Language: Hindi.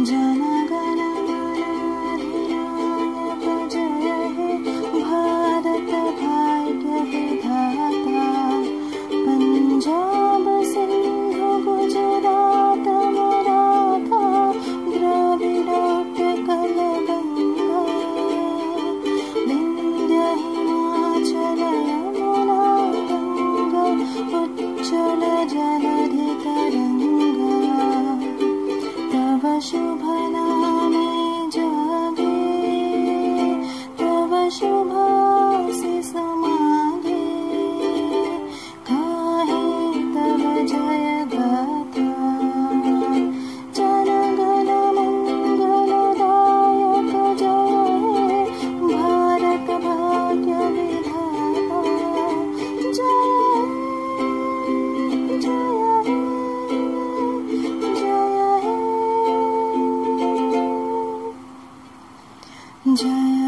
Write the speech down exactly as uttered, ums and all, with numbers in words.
जन गण मन अधिनायक जय हे भारत भाग्य विधाता। पंजाब सिंधु गुजरात मराठा द्रविड़ उत्कल गंगा। विंध्य हिमाचल यमुना गंगा उच्चल जलधि तरंगा। तव शुभ नामे जागे तव शुभाशिष मागे। गाहे तव जय गाथा जन गण मंगलदायक जय हे भारत भाग्य विधाता। जय जय जय जय